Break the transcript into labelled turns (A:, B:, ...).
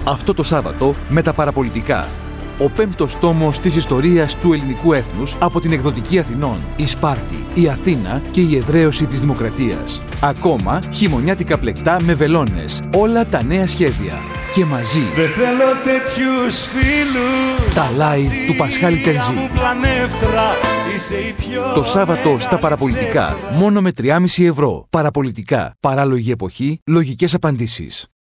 A: Αυτό το Σάββατο με τα παραπολιτικά. Ο 5ος τόμος της ιστορίας του ελληνικού έθνους από την εκδοτική Αθηνών, η Σπάρτη, η Αθήνα και η εδραίωση της δημοκρατίας. Ακόμα χειμωνιάτικα πλεκτά με βελόνες. Όλα τα νέα σχέδια. Και μαζί
B: δεν θέλω τέτοιους φίλους.
A: Τα live του Πασχάλη Τερζή. Το Σάββατο στα παραπολιτικά. Μόνο με 3,5 ευρώ. Παραπολιτικά. Παράλογη εποχή. Λογικές απαντήσεις.